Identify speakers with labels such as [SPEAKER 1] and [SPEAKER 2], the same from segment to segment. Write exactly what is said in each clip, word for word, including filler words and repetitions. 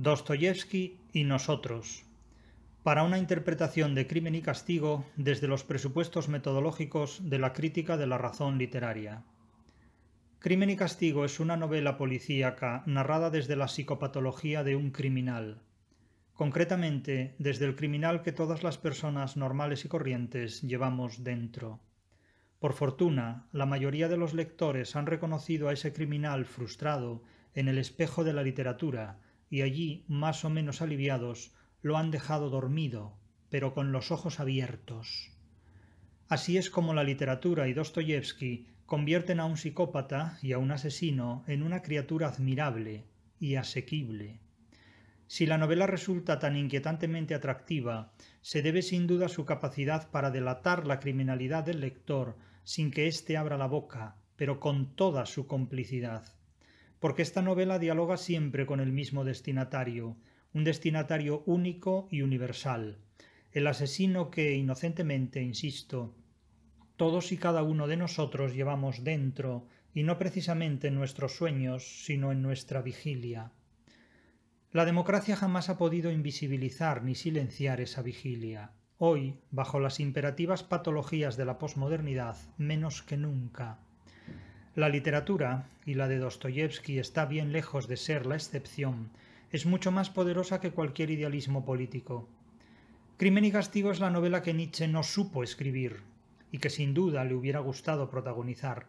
[SPEAKER 1] Dostoyevsky y nosotros, para una interpretación de Crimen y Castigo desde los presupuestos metodológicos de la crítica de la razón literaria. Crimen y Castigo es una novela policíaca narrada desde la psicopatología de un criminal, concretamente desde el criminal que todas las personas normales y corrientes llevamos dentro. Por fortuna, la mayoría de los lectores han reconocido a ese criminal frustrado en el espejo de la literatura y allí, más o menos aliviados, lo han dejado dormido, pero con los ojos abiertos. Así es como la literatura y Dostoyevsky convierten a un psicópata y a un asesino en una criatura admirable y asequible. Si la novela resulta tan inquietantemente atractiva, se debe sin duda a su capacidad para delatar la criminalidad del lector sin que éste abra la boca, pero con toda su complicidad. Porque esta novela dialoga siempre con el mismo destinatario, un destinatario único y universal, el asesino que, inocentemente, insisto, todos y cada uno de nosotros llevamos dentro, y no precisamente en nuestros sueños, sino en nuestra vigilia. La democracia jamás ha podido invisibilizar ni silenciar esa vigilia. Hoy, bajo las imperativas patologías de la posmodernidad, menos que nunca. La literatura, y la de Dostoyevsky está bien lejos de ser la excepción, es mucho más poderosa que cualquier idealismo político. Crimen y Castigo es la novela que Nietzsche no supo escribir, y que sin duda le hubiera gustado protagonizar.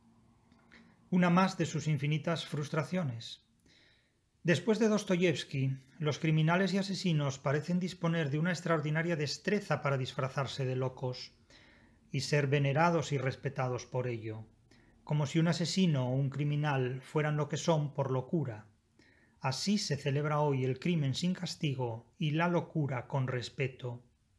[SPEAKER 1] Una más de sus infinitas frustraciones. Después de Dostoyevsky, los criminales y asesinos parecen disponer de una extraordinaria destreza para disfrazarse de locos y ser venerados y respetados por ello, como si un asesino o un criminal fueran lo que son por locura. Así se celebra hoy el crimen sin castigo y la locura con respeto.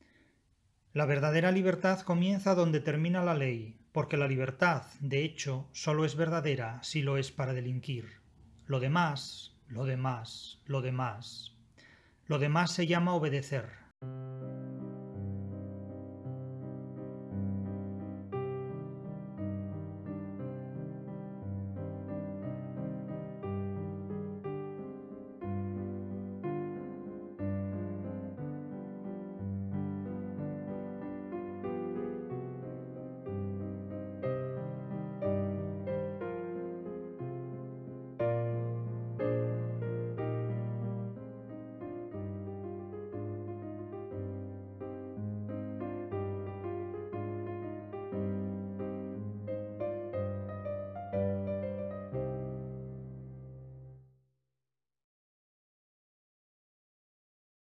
[SPEAKER 1] La verdadera libertad comienza donde termina la ley, porque la libertad, de hecho, solo es verdadera si lo es para delinquir. Lo demás, lo demás, lo demás. Lo demás se llama obedecer.